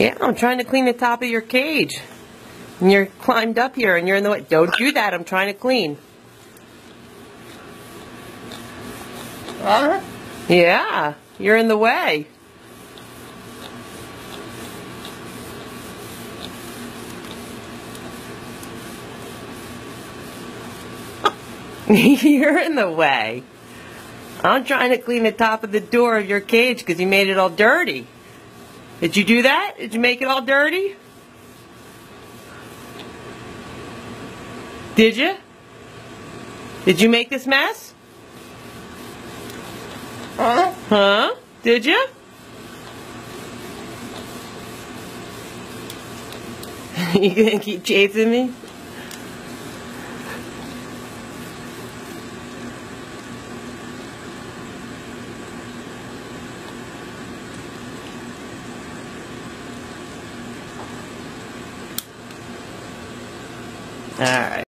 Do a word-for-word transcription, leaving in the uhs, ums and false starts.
Yeah, I'm trying to clean the top of your cage. And you're climbed up here and you're in the way. Don't do that. I'm trying to clean. Uh-huh. Yeah, you're in the way. You're in the way. I'm trying to clean the top of the door of your cage because you made it all dirty. Did you do that? Did you make it all dirty? Did you? Did you make this mess? Huh? Huh? Did you? You gonna keep chasing me? All right.